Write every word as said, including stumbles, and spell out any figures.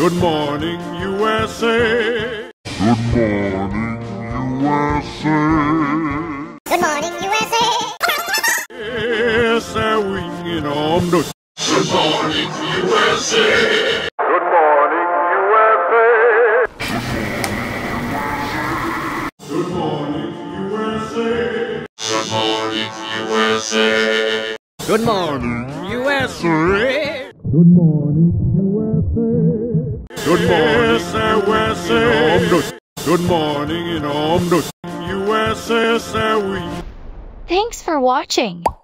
Good morning, U S A. Good morning, U S A. Good morning, U S A. Yes, I'm winging on the. Good morning, U S A. Good morning, U S A. Good morning, U S A. Good morning, U S A. Good morning, U S A. Good morning, U S A. Good morning, U S A. Good morning, in Omdo, U S A. Thanks for watching.